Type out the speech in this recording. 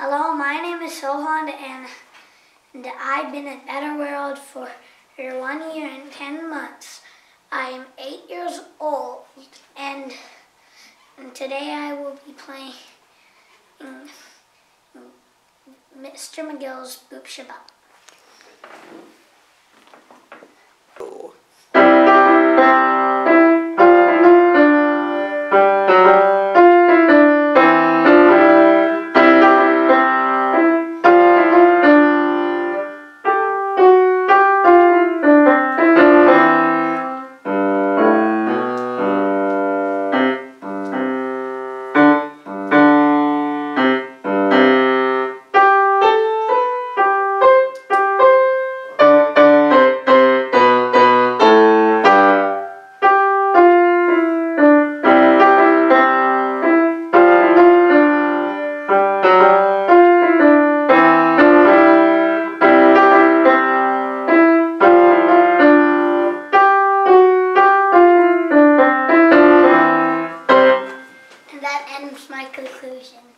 Hello, my name is Sohan, and I've been at Better World for 1 year and 10 months. I am 8 years old, and today I will be playing Mr. McGill's Boop Sha Bop. That ends my conclusion.